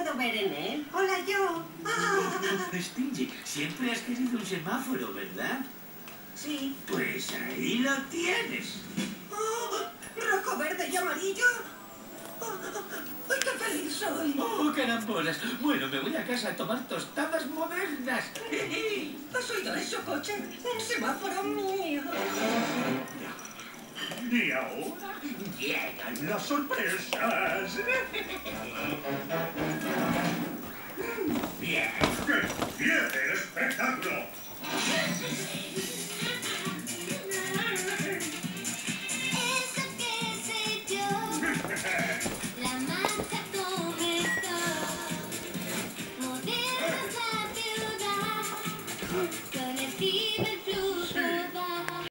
puedo ver en él. Hola, yo. Stingy, siempre has querido un semáforo, ¿verdad? Sí. Pues ahí lo tienes. ¿Rojo, verde y amarillo? ¡Ay, qué feliz soy! ¡Oh, carambolas! Bueno, me voy a casa a tomar tostadas modernas. ¿Has oído eso, coche? ¡Un semáforo mío! Y ahora llegan las sorpresas. ¡Bien! ¡Que empiece el espectáculo!